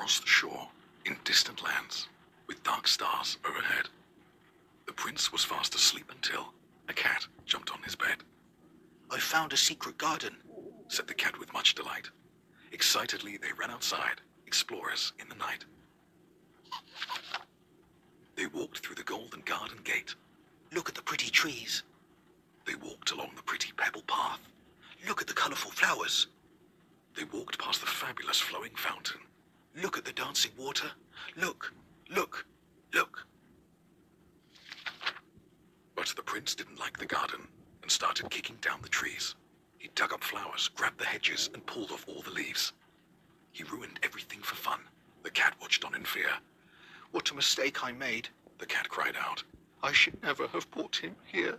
across the shore, in distant lands, with dark stars overhead. The prince was fast asleep until a cat jumped on his bed. I found a secret garden, said the cat with much delight. Excitedly, they ran outside, explorers in the night. They walked through the golden garden gate. Look at the pretty trees. They walked along the pretty pebble path. Look at the colorful flowers. They walked past the fabulous flowing fountain. Look at the dancing water. Look, look, look. But the prince didn't like the garden and started kicking down the trees. He dug up flowers, grabbed the hedges, and pulled off all the leaves. He ruined everything for fun. The cat watched on in fear. What a mistake I made. The cat cried out. I should never have brought him here.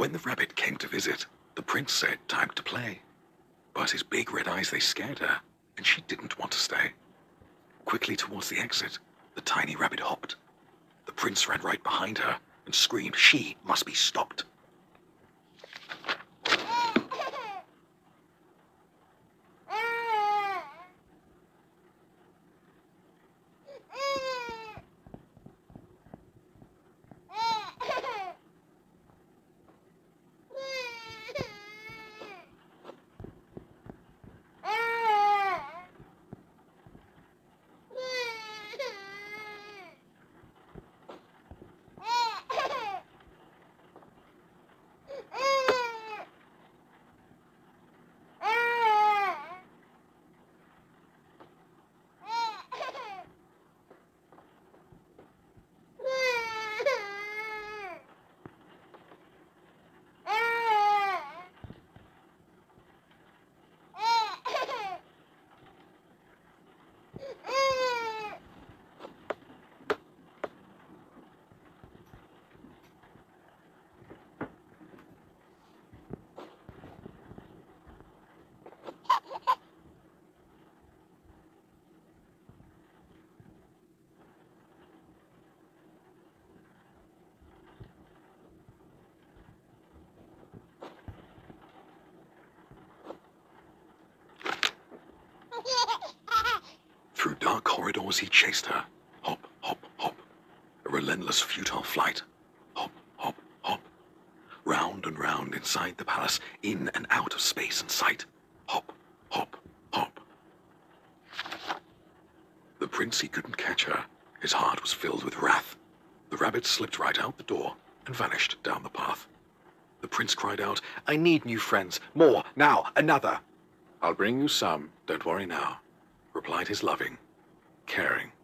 When the rabbit came to visit, the prince said time to play. But his big red eyes, they scared her, and she didn't want to stay. Quickly towards the exit, the tiny rabbit hopped. The prince ran right behind her and screamed she must be stopped. Through dark corridors he chased her. Hop, hop, hop. A relentless, futile flight. Hop, hop, hop. Round and round inside the palace, in and out of space and sight. Hop, hop, hop. The prince, he couldn't catch her. His heart was filled with wrath. The rabbit slipped right out the door and vanished down the path. The prince cried out, "I need new friends. More, now, another." "I'll bring you some, don't worry now," replied his loving, caring